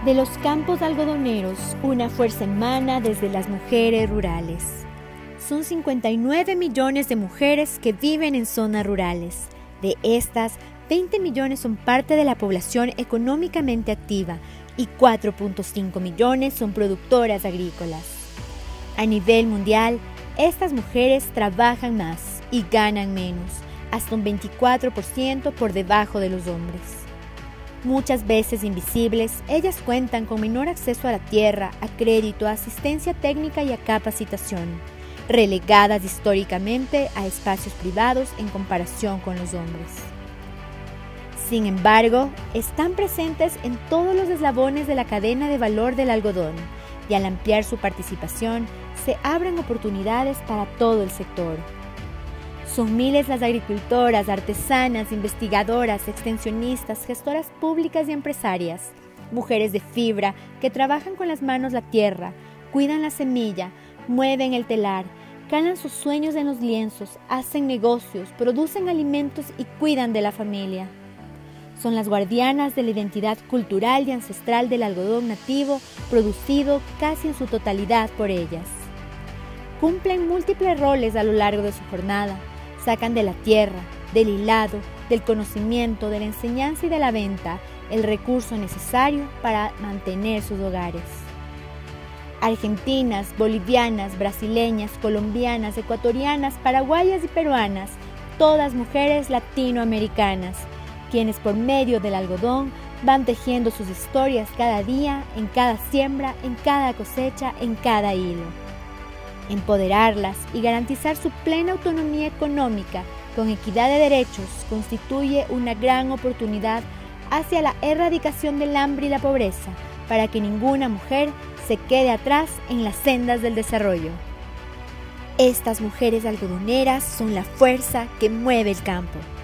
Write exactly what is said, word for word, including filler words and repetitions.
De los campos algodoneros, una fuerza emana desde las mujeres rurales. Son cincuenta y nueve millones de mujeres que viven en zonas rurales. De estas, veinte millones son parte de la población económicamente activa y cuatro punto cinco millones son productoras agrícolas. A nivel mundial, estas mujeres trabajan más y ganan menos, hasta un veinticuatro por ciento por debajo de los hombres. Muchas veces invisibles, ellas cuentan con menor acceso a la tierra, a crédito, a asistencia técnica y a capacitación, relegadas históricamente a espacios privados en comparación con los hombres. Sin embargo, están presentes en todos los eslabones de la cadena de valor del algodón y al ampliar su participación, se abren oportunidades para todo el sector. Son miles las agricultoras, artesanas, investigadoras, extensionistas, gestoras públicas y empresarias, mujeres de fibra que trabajan con las manos la tierra, cuidan la semilla, mueven el telar, calan sus sueños en los lienzos, hacen negocios, producen alimentos y cuidan de la familia. Son las guardianas de la identidad cultural y ancestral del algodón nativo, producido casi en su totalidad por ellas. Cumplen múltiples roles a lo largo de su jornada. Sacan de la tierra, del hilado, del conocimiento, de la enseñanza y de la venta el recurso necesario para mantener sus hogares. Argentinas, bolivianas, brasileñas, colombianas, ecuatorianas, paraguayas y peruanas, todas mujeres latinoamericanas, quienes por medio del algodón van tejiendo sus historias cada día, en cada siembra, en cada cosecha, en cada hilo. Empoderarlas y garantizar su plena autonomía económica con equidad de derechos constituye una gran oportunidad hacia la erradicación del hambre y la pobreza, para que ninguna mujer se quede atrás en las sendas del desarrollo. Estas mujeres algodoneras son la fuerza que mueve el campo.